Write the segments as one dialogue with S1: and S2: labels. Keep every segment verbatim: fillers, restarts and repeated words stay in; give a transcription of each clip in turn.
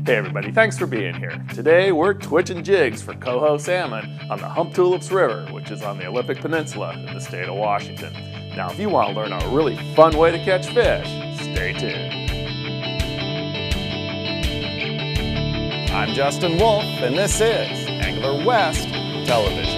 S1: Hey everybody, thanks for being here. Today we're twitching jigs for coho salmon on the Humptulips River, which is on the Olympic Peninsula in the state of Washington. Now if you want to learn a really fun way to catch fish, stay tuned. I'm Justin Wolf and this is Angler West Television.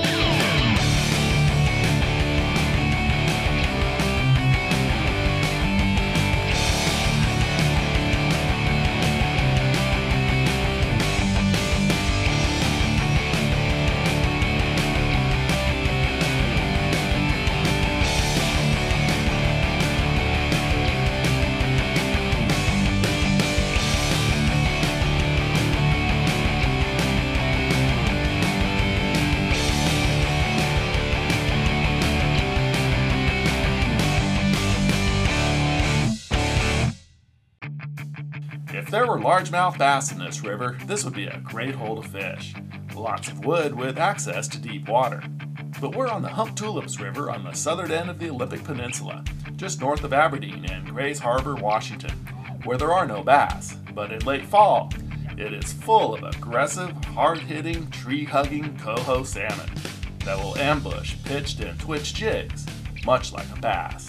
S1: If there were largemouth bass in this river, this would be a great hole to fish. Lots of wood with access to deep water. But we're on the Humptulips River on the southern end of the Olympic Peninsula, just north of Aberdeen and Grays Harbor, Washington, where there are no bass. But in late fall, it is full of aggressive, hard-hitting, tree-hugging coho salmon that will ambush pitched and twitched jigs, much like a bass.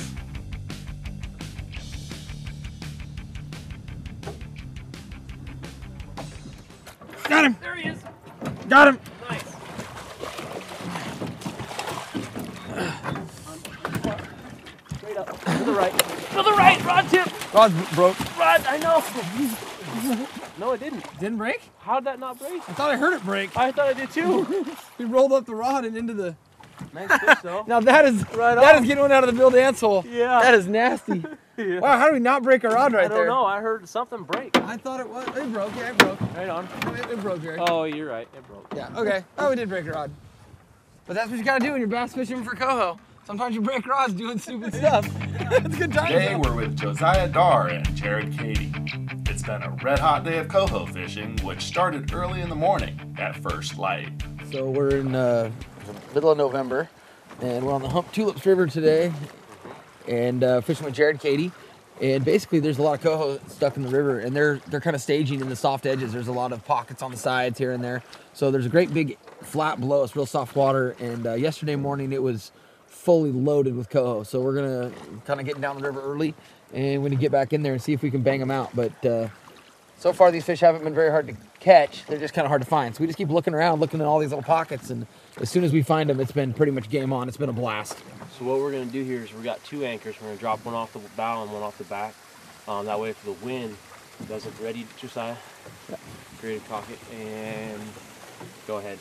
S2: Got him!
S3: There he is!
S2: Got him!
S3: Nice. Straight up. To the right. To the right! Rod tip!
S2: Rod broke.
S3: Rod, I know! No, it didn't.
S2: Didn't break?
S3: How did that not break?
S2: I thought I heard it break.
S3: I thought I did too.
S2: He rolled up the rod and into the...
S3: Nice fish though.
S2: Now that is
S3: Right
S2: that
S3: on.
S2: is getting one out of the Bill Dance hole.
S3: Yeah.
S2: That is nasty.
S3: Yeah.
S2: Wow, how do we not break a rod right
S3: I don't
S2: there?
S3: know. I heard something break.
S2: I thought it was. It broke. Yeah, it broke.
S3: Right on.
S2: It, it broke, Jerry.
S3: Oh, you're right. It broke.
S2: Yeah, okay. Oh, we did break a rod. But that's what you gotta do when you're bass fishing for coho. Sometimes you break rods doing stupid stuff. It's a good time.
S1: Today we're with Josiah Darr and Jerid Cady. It's been a red hot day of coho fishing, which started early in the morning at first light.
S2: So we're in uh, the middle of November, and we're on the Humptulips River today, and uh, fishing with Jerid Cady. And basically, there's a lot of coho stuck in the river, and they're they're kind of staging in the soft edges. There's a lot of pockets on the sides here and there. So there's a great big flat below us, real soft water. And uh, yesterday morning, it was fully loaded with coho. So we're gonna kind of get down the river early, and we're gonna get back in there and see if we can bang them out. But uh, so far, these fish haven't been very hard to catch. They're just kind of hard to find. So we just keep looking around, looking at all these little pockets, and as soon as we find them, it's been pretty much game on. It's been a blast.
S3: So what we're going to do here is we got two anchors. We're going to drop one off the bow and one off the back. Um, that way if the wind doesn't, ready, Josiah?
S2: Yeah.
S3: Ready to cock it, and go ahead.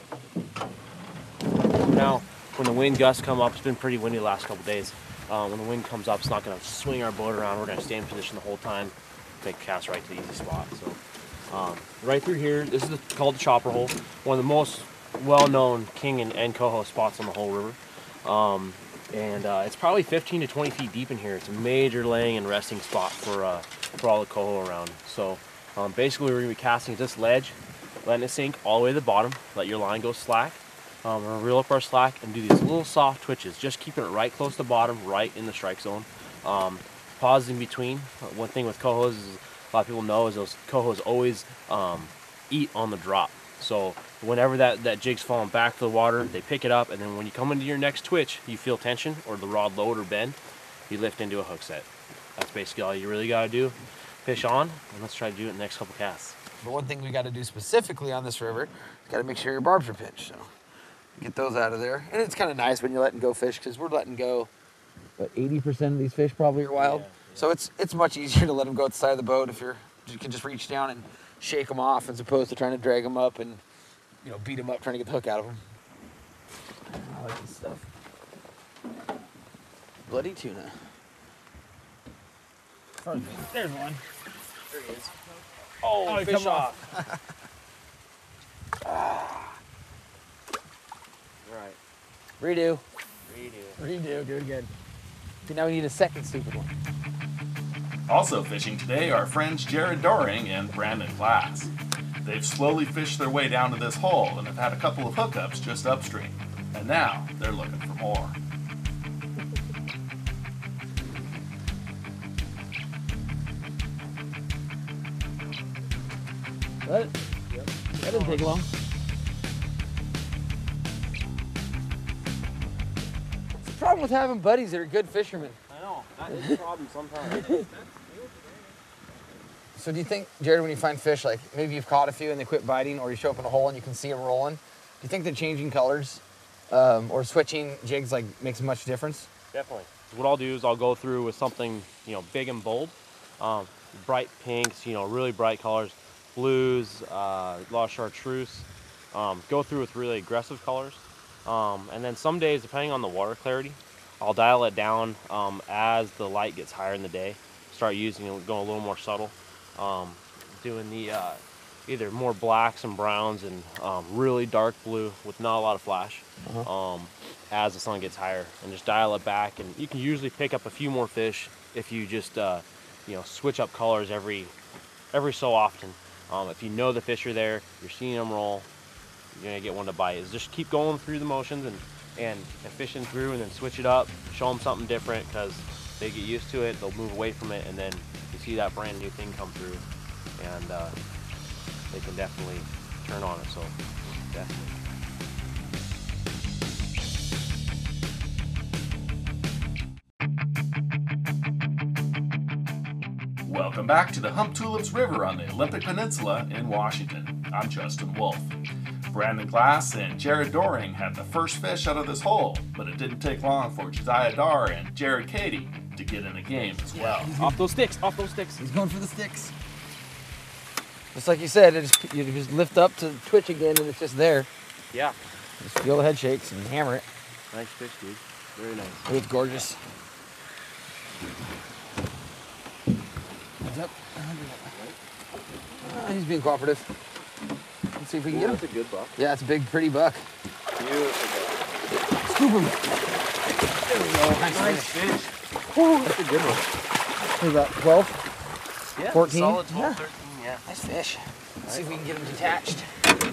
S3: Now, when the wind gusts come up, it's been pretty windy the last couple days. Um, when the wind comes up, it's not going to swing our boat around. We're going to stay in position the whole time, make a cast right to the easy spot. So, um, right through here, this is the, called the chopper hole, one of the most well-known king and, and coho spots on the whole river. Um, and uh, it's probably fifteen to twenty feet deep in here. It's a major laying and resting spot for uh, for all the coho around. So um, basically we're going to be casting this ledge, letting it sink all the way to the bottom, let your line go slack. Um, we're going to reel up our slack and do these little soft twitches, just keeping it right close to the bottom, right in the strike zone. Um, pauses in between. One thing with cohos is a lot of people know is those cohos always um, eat on the drop. So whenever that, that jig's falling back to the water, they pick it up, and then when you come into your next twitch, you feel tension or the rod load or bend, you lift into a hook set. That's basically all you really got to do. Fish on, and let's try to do it in the next couple casts.
S2: The one thing we got to do specifically on this river is got to make sure your barbs are pinched. So get those out of there. And it's kind of nice when you're letting go fish, because we're letting go, what, eighty percent of these fish probably are wild.
S3: Yeah.
S2: So it's it's much easier to let them go at the side of the boat if you're you can just reach down and shake them off as opposed to trying to drag them up and, you know, beat them up trying to get the hook out of them. I like this stuff. Bloody tuna. There's one.
S3: There he is. Oh,
S2: Oh, he
S3: fish
S2: come
S3: off.
S2: off.
S3: ah. All right.
S2: Redo.
S3: Redo.
S2: Redo. Good, good. See, now we need a second stupid one.
S1: Also fishing today are friends Jerid Doering and Brandon Glass. They've slowly fished their way down to this hole and have had a couple of hookups just upstream. And now they're looking for more.
S2: That,
S3: Yep.
S2: that didn't take long. It's the problem with having buddies that are good fishermen.
S3: I know, that is a problem sometimes.
S2: So do you think, Jared, when you find fish, like maybe you've caught a few and they quit biting, or you show up in a hole and you can see them rolling, do you think that changing colors um, or switching jigs like makes much difference?
S3: Definitely. What I'll do is I'll go through with something, you know, big and bold, um, bright pinks, you know, really bright colors, blues, uh, a lot of chartreuse. Um, go through with really aggressive colors, um, and then some days, depending on the water clarity, I'll dial it down um, as the light gets higher in the day. Start using it, going a little more subtle. Um, doing the uh, either more blacks and browns and um, really dark blue with not a lot of flash uh-huh. um, as the sun gets higher, and just dial it back. And you can usually pick up a few more fish if you just uh, you know, switch up colors every every so often. Um, if you know the fish are there, you're seeing them roll, you're gonna get one to bite. Is just keep going through the motions and, and and fishing through, and then switch it up, show them something different, because they get used to it, they'll move away from it, and then you see that brand new thing come through, and uh, they can definitely turn on it. So definitely.
S1: Welcome back to the Humptulips River on the Olympic Peninsula in Washington. I'm Justin Wolf. Brandon Glass and Jerid Doering had the first fish out of this hole, but it didn't take long for Josiah Darr and Jared Cady to get in the game as well.
S3: Off those sticks, off those sticks.
S2: He's going for the sticks. Just like you said, it just, you just lift up to twitch again and it's just there.
S3: Yeah.
S2: Just feel the head shakes and hammer it.
S3: Nice fish, dude. Very nice.
S2: It's gorgeous. What's up? Uh, he's being cooperative. Let's see if we can
S3: Ooh,
S2: get him.
S3: That's a good buck.
S2: Yeah, it's a big, pretty buck.
S3: Beautiful buck.
S2: Scoop him.
S3: There we go. Nice, nice fish.
S2: fish. Woo, that's a good one. What is that, twelve?
S3: Yeah,
S2: fourteen?
S3: solid twelve,
S2: Yeah.
S3: thirteen, yeah.
S2: Nice fish. Let's see if we can get him detached.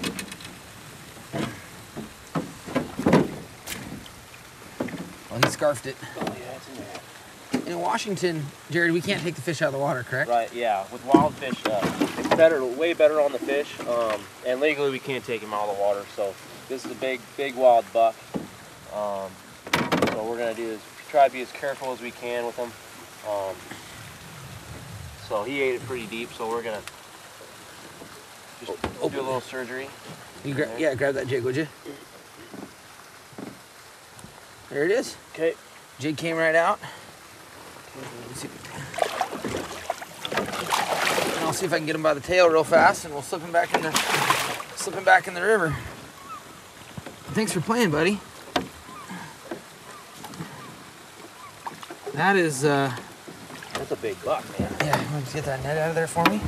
S2: Well, he scarfed it.
S3: Oh, yeah, it's in there.
S2: In Washington, Jared, we can't take the fish out of the water, correct?
S3: Right, yeah. With wild fish, uh, it's better, way better on the fish, um, and legally we can't take him out of the water. So this is a big, big wild buck. Um, so what we're gonna do is try to be as careful as we can with him. Um, so he ate it pretty deep, so we're gonna just
S2: Oh,
S3: do a little surgery.
S2: You gra yeah, grab that jig, would you? There it is.
S3: Okay.
S2: Jig came right out. Let's see. And I'll see if I can get him by the tail real fast, and we'll slip him back in the slip him back in the river. Thanks for playing, buddy. That is, uh,
S3: That's a big buck, man.
S2: yeah. You want to get that net out of there for me?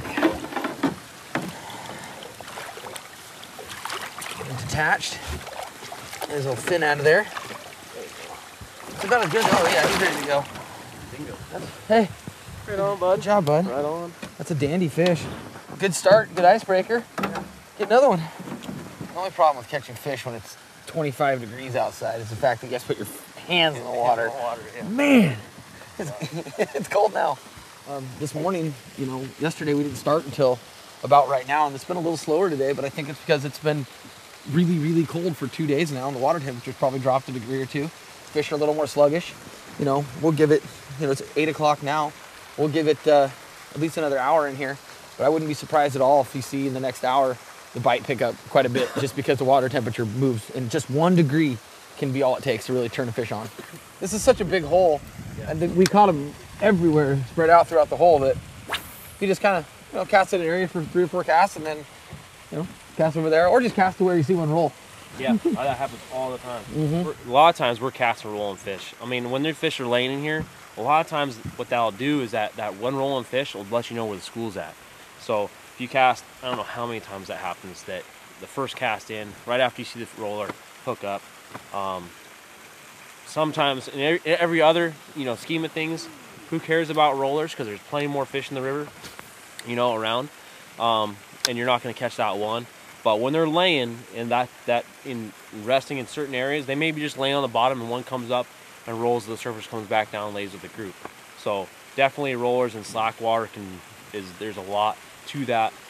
S2: And detached. There's a little fin out of there. It's about as good. Oh yeah, he's ready to go.
S3: Bingo.
S2: Hey.
S3: Right on, bud.
S2: Good job, bud.
S3: Right on.
S2: That's a dandy fish. Good start, good icebreaker. Get another one. The only problem with catching fish when it's twenty-five degrees outside is the fact that you have to put your hands in the water.
S3: water yeah.
S2: Man, it's, it's cold now. Um, this morning, you know, yesterday we didn't start until about right now, and it's been a little slower today, but I think it's because it's been really, really cold for two days now, and the water temperature's probably dropped a degree or two. Fish are a little more sluggish. You know, we'll give it, you know, it's eight o'clock now. We'll give it uh, at least another hour in here, but I wouldn't be surprised at all if you see in the next hour the bite pick up quite a bit just because the water temperature moves, and just one degree can be all it takes to really turn a fish on. This is such a big hole, yeah. And we caught them everywhere, spread out throughout the hole, that you just kind of, you know, cast in an area for three or four casts, and then, you know, cast over there, or just cast to where you see one roll.
S3: Yeah, that happens all the time.
S2: Mm-hmm.
S3: A lot of times we're casting rolling fish. I mean, when their fish are laying in here, a lot of times what that'll do is that that one rolling fish will let you know where the school's at. So if you cast, I don't know how many times that happens, that the first cast in, right after you see the roller hook up. Um, sometimes in every, every other, you know, scheme of things, who cares about rollers? Because there's plenty more fish in the river, you know, around, um, and you're not going to catch that one. But when they're laying and that that in resting in certain areas, they may be just laying on the bottom, and one comes up and rolls to the surface, comes back down, and lays with the group. So definitely rollers and slack water can is there's a lot to that.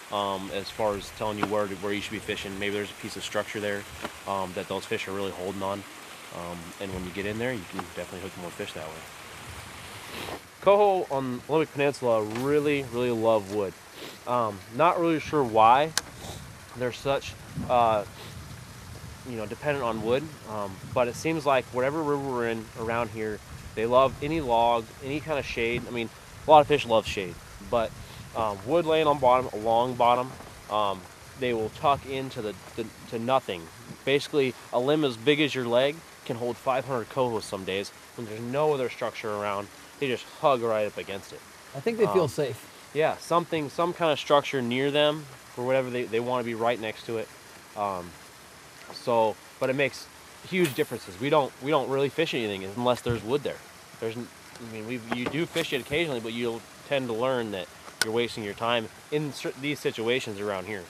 S3: um, as far as telling you where to, where you should be fishing. Maybe there's a piece of structure there um, that those fish are really holding on. Um, and when you get in there, you can definitely hook more fish that way. Coho on Olympic Peninsula really, really love wood. Um, not really sure why. They're such, uh, you know, dependent on wood. Um, but it seems like whatever river we're in around here, they love any log, any kind of shade. I mean, a lot of fish love shade, but um, wood laying on bottom, along bottom, um, they will tuck into the, the to nothing. Basically, a limb as big as your leg can hold five hundred cohos some days when there's no other structure around. They just hug right up against it.
S2: I think they feel
S3: um,
S2: safe.
S3: Yeah, something, some kind of structure near them or whatever, they, they want to be right next to it. Um, so, but it makes huge differences. We don't we don't really fish anything unless there's wood there. There's, I mean, we you do fish it occasionally, but you'll tend to learn that you're wasting your time in these situations around here.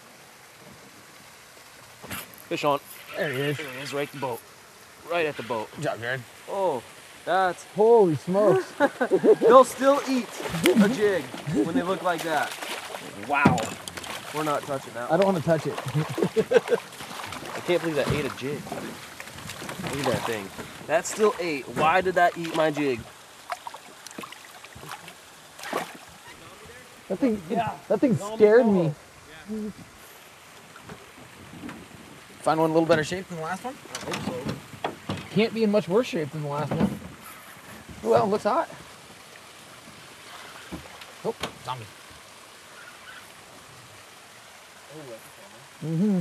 S3: Fish on.
S2: There he is.
S3: There he is, right at the boat. Right at the boat.
S2: Good job, Jared.
S3: Oh, that's...
S2: Holy smokes.
S3: They'll still eat a jig when they look like that. Wow. We're not touching that
S2: I don't want to touch it.
S3: I can't believe that ate a jig. Look at that thing. That still ate. Why did that eat my jig?
S2: That thing, yeah. that thing scared me. Yeah. Find one in a little better shape than the last one?
S3: I hope so.
S2: Can't be in much worse shape than the last one. Well, looks hot. Oh, zombie. Mm-hmm.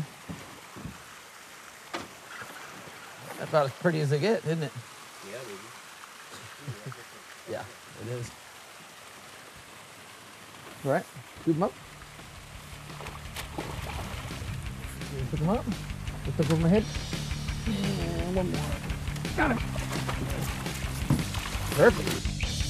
S2: That's about as pretty as they get, isn't it?
S3: Yeah, baby.
S2: Yeah, it is. All right, scoop them up. Pick them up. Lift up over my head. And one more. Got him. Perfect.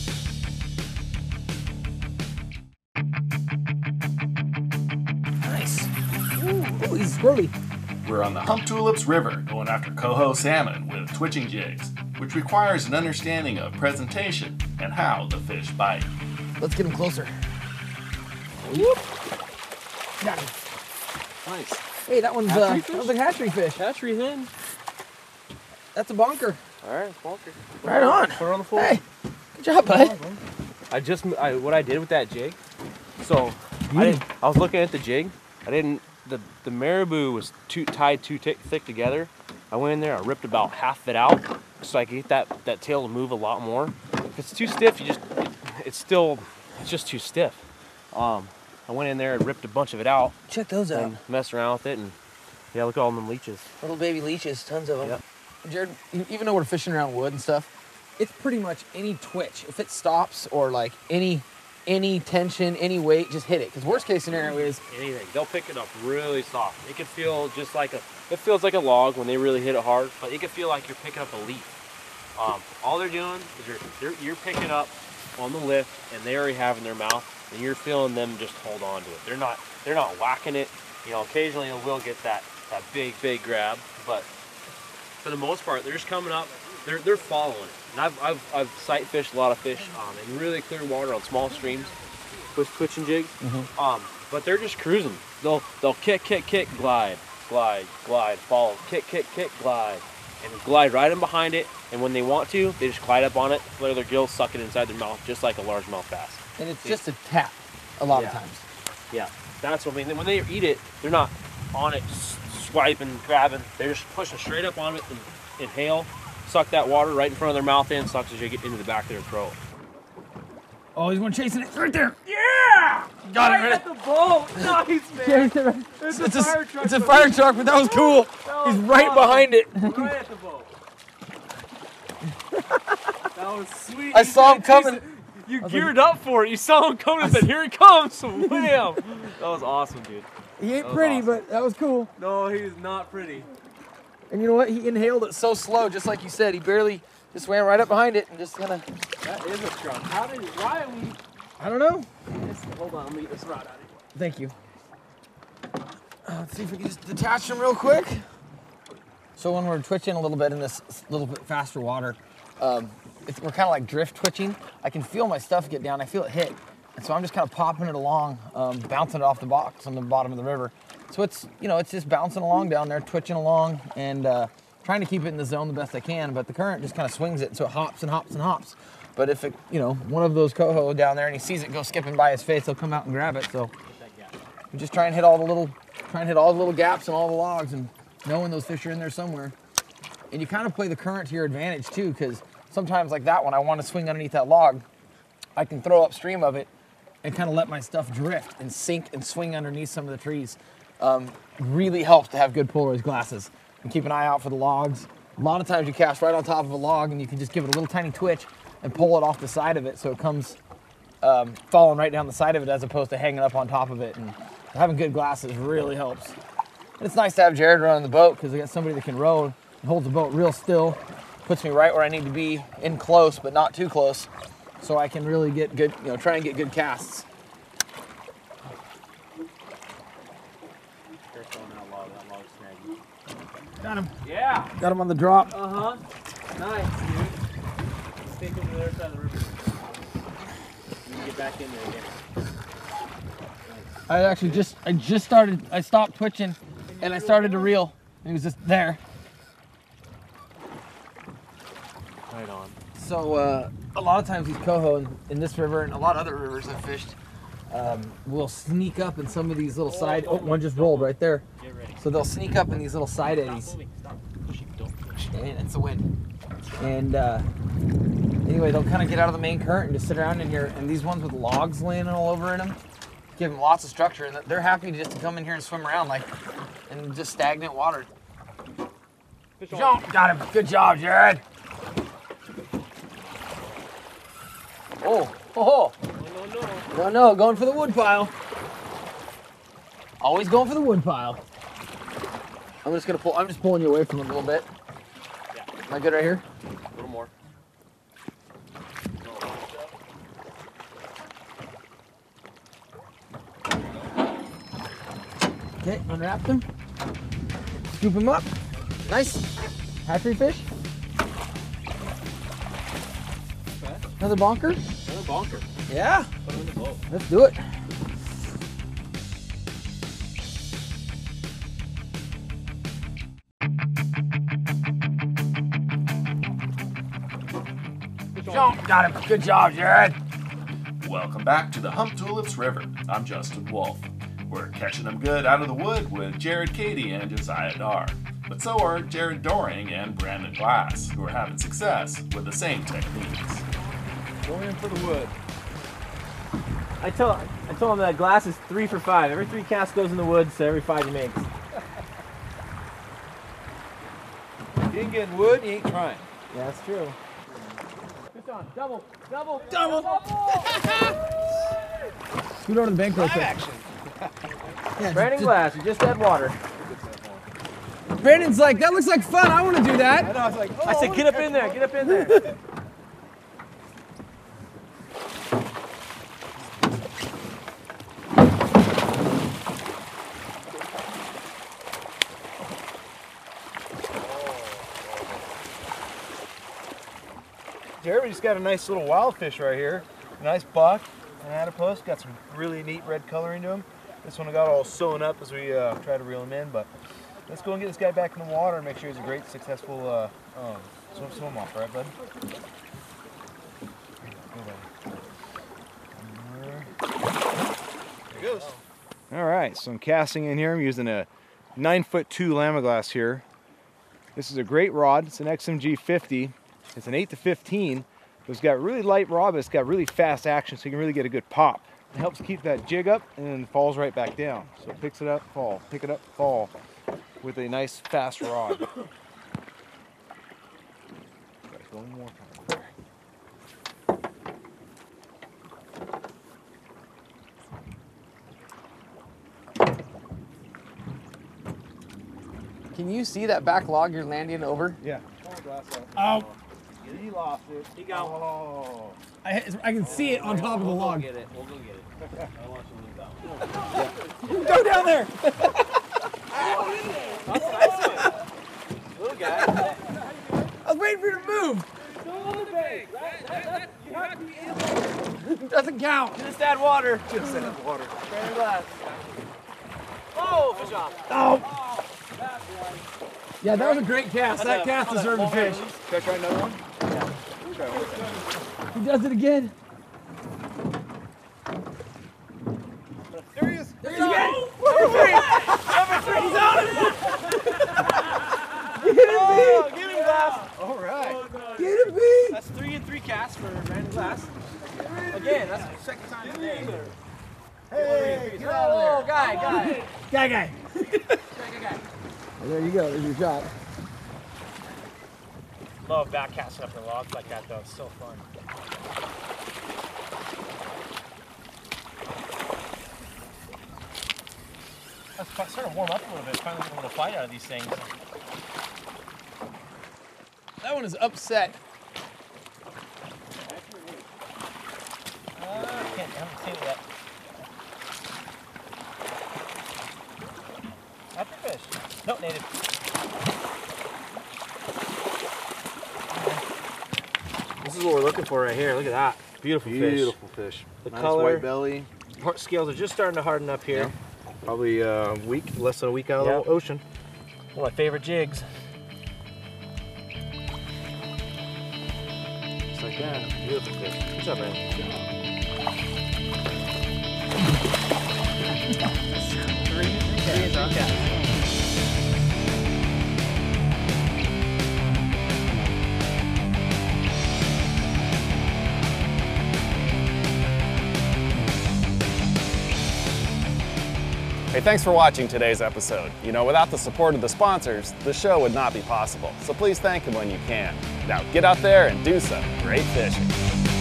S2: Nice. Ooh, ooh, he's squirrely.
S1: We're on the Humptulips River going after coho salmon with twitching jigs, which requires an understanding of presentation and how the fish bite.
S2: Let's get him closer. Whoop. Got him.
S3: Nice.
S2: Hey, that one's uh, that was a hatchery fish.
S3: Hatchery hen.
S2: That's a bonker.
S3: All right, bonker.
S2: Right on.
S3: Put her on the floor.
S2: Hey, good job, bud.
S3: I just, I, what I did with that jig, so I didn't, I was looking at the jig. I didn't, the, the marabou was too tied too thick, thick together. I went in there, I ripped about half of it out so I could get that, that tail to move a lot more. If it's too stiff, you just, it, it's still, it's just too stiff. Um, I went in there and ripped a bunch of it out.
S2: Check those out.
S3: And messed around with it, and yeah, look at all them leeches.
S2: Little baby leeches, tons of them.
S3: Yep.
S2: Jared, even though we're fishing around wood and stuff, it's pretty much any twitch. If it stops or like any any tension, any weight, just hit it. Because worst case scenario is
S3: Anything. They'll pick it up really soft. It can feel just like a, it feels like a log when they really hit it hard, but it can feel like you're picking up a leaf. Um, all they're doing is you're, you're, you're picking up on the lift, and they already have in their mouth, and you're feeling them just hold on to it. They're not, they're not whacking it. You know, occasionally it will get that, that big, big grab, but for the most part, they're just coming up. They're they're following it. And I've I've I've sight fished a lot of fish um, in really clear water on small streams with twitching jigs. Mm-hmm. Um, but they're just cruising. They'll they'll kick, kick, kick, glide, glide, glide, follow, kick, kick, kick, glide, and glide right in behind it. And when they want to, they just glide up on it, flare their gills, suck it inside their mouth, just like a largemouth bass.
S2: and it's just a tap a lot
S3: yeah.
S2: of times.
S3: Yeah, that's what I mean. When they eat it, they're not on it, swiping, grabbing. They're just pushing straight up on it and inhale, suck that water right in front of their mouth in, sucks as you get into the back of their throat.
S2: Oh, he's one chasing it right there.
S3: Yeah!
S2: Got it,
S3: right
S2: right
S3: at the boat. Nice, man. It's,
S2: It's
S3: a
S2: a,
S3: fire truck.
S2: it's a fire truck, but that was cool.
S3: That was
S2: He's right
S3: awesome.
S2: behind it.
S3: Right at the boat. That was sweet.
S2: I
S3: You
S2: saw him
S3: said- you
S2: coming.
S3: said- You geared up for it. You saw him coming and said, here he comes. Wham! That was awesome, dude.
S2: He ain't
S3: That was
S2: pretty,
S3: awesome.
S2: but that was cool.
S3: No, he is not pretty.
S2: And you know what? He inhaled it so slow, just like you said. He barely just swam right up behind it and just kind of.
S3: That is a strong. How did? Why are we?
S2: I don't know.
S3: This, hold on, let me get this rod out of here.
S2: Thank you. Uh, let's see if we can just detach him real quick. So when we're twitching a little bit in this little bit faster water, um, it's, we're kind of like drift twitching. I can feel my stuff get down. I feel it hit. And so I'm just kind of popping it along, um, bouncing it off the box on the bottom of the river. So it's, you know, it's just bouncing along down there, twitching along, and uh, trying to keep it in the zone the best I can, but the current just kind of swings it, so it hops and hops and hops. But if it, you know, one of those coho down there and he sees it go skipping by his face, he'll come out and grab it. So we just try and hit all the little, try and hit all the little gaps and all the logs, and knowing those fish are in there somewhere. And you kind of play the current to your advantage too, because sometimes like that one, I want to swing underneath that log. I can throw upstream of it and kind of let my stuff drift and sink and swing underneath some of the trees. Um, really helps to have good polarized glasses and keep an eye out for the logs. A lot of times you cast right on top of a log and you can just give it a little tiny twitch and pull it off the side of it so it comes um, falling right down the side of it as opposed to hanging up on top of it. And having good glasses really helps. And it's nice to have Jared running the boat because I got somebody that can row and holds the boat real still, puts me right where I need to be, in close but not too close, so I can really get good, you know, try and get good casts. Got him.
S3: Yeah.
S2: Got him on the drop.
S3: Uh-huh. Nice, dude. Stay over the other side of the river. You can get back in there again. Nice.
S2: I actually just, I just started, I stopped twitching and I started to reel. And he was just there.
S3: Right on.
S2: So uh, a lot of times these coho in, in this river and a lot of other rivers I've fished um, will sneak up in some of these little side, oh, one just rolled right there.
S3: Get ready.
S2: So they'll sneak up in these little side eddies.
S3: Stop moving. Stop pushing. Don't push.
S2: And it's the wind. And uh, anyway, they'll kind of get out of the main current and just sit around in here. And these ones with logs laying all over in them give them lots of structure. And they're happy just to come in here and swim around like in just stagnant water. Jump, got him. Good job, Jared. Oh, oh, oh.
S3: No, no, no.
S2: No, no, going for the wood pile. Always going for the wood pile. I'm just gonna pull, I'm just pulling you away from it a little bit.
S3: Yeah.
S2: Am I good right here?
S3: A little more.
S2: Okay, unwrap them. Scoop them up. Nice. Hatchery fish.
S3: Okay.
S2: Another bonker.
S3: Another bonker.
S2: Yeah.
S3: Put him in the boat.
S2: Let's do it. Jump. Got him. Good job, Jared.
S1: Welcome back to the Humptulips River. I'm Justin Wolf. We're catching them good out of the wood with Jared Cady and Josiah Darr. But so are Jerid Doering and Brandon Glass, who are having success with the same techniques.
S3: Going in for the wood. I told I told him that Glass is three for five. Every three casts goes in the woods, so every five he makes.
S4: If you ain't getting wood, you ain't trying.
S3: Yeah, that's true. Fish on. Double. Double.
S2: Double.
S3: Double.
S2: Scoot over to the bank real quick.
S4: Action.
S2: Yeah,
S3: Brandon
S2: just-
S3: Glass, you just had water.
S2: Brandon's like, that looks like fun. I want to do
S4: I
S2: that.
S4: know, I was like, oh,
S3: I said, get up in there. Get up in there.
S4: Jared, we just got a nice little wild fish right here. A nice buck, an adipose, got some really neat red coloring to him. This one got all sewn up as we uh, try to reel him in, but let's go and get this guy back in the water and make sure he's a great, successful uh, um, swim, swim off, right, bud? There he goes. All right, so I'm casting in here. I'm using a nine foot two Lamaglass here. This is a great rod. It's an X M G fifty. It's an eight to fifteen. It's got really light rod, but it's got really fast action, so you can really get a good pop. It helps keep that jig up and then falls right back down. So it picks it up, fall, pick it up, fall, with a nice fast rod. Gotta go one more time there.
S2: Can you see that back log you're landing over?
S4: Yeah.
S2: Oh.
S4: He lost it.
S3: He got one.
S4: Oh.
S2: I, I can see it on top of the
S3: We'll
S2: log.
S3: go get it. We'll go get it. I want you to leave that one.
S2: Go down there.
S3: Little guy.
S2: I was waiting for you to move.
S3: Don't look big. You have to be in there.
S2: doesn't count.
S3: Just add water.
S4: Just add water.
S3: Random glass. Oh, fish off.
S2: Oh. Yeah, that was a great cast. That cast deserved a fish.
S4: Should I try another one?
S2: He does it again.
S4: There he is.
S2: There he is again.
S3: Number three. Number three. He's on it.
S2: Get him,
S3: Oh, get him, glass.
S4: All right.
S2: B. Get him, B.
S3: That's three and three casts for random glass. Again, that's the second time today.
S4: Hey, get out
S3: Oh,
S4: of there.
S3: guy, guy.
S2: Guy, guy.
S3: Guy, guy, guy.
S2: Well, there you go. There's your shot.
S3: Love back casting up the logs like that though. It's so fun. It's starting to warm up a little bit. Finally getting a little fight out of these things.
S2: That one is upset.
S3: Uh, I can't. I haven't seen it yet. After fish. Nope, native. This is what we're looking for right here. Look at that. Beautiful,
S4: Beautiful
S3: fish.
S4: fish.
S3: The
S4: nice
S3: color.
S4: white belly.
S3: Heart scales are just starting to harden up here.
S4: Yeah. Probably a week, less than a week out
S3: Yeah.
S4: of the ocean.
S3: One of my favorite jigs. Just like that. Beautiful fish. Good job, man. Three, three, three, okay.
S1: Hey, thanks for watching today's episode. You know, without the support of the sponsors, the show would not be possible. So please thank them when you can. Now get out there and do some great fishing.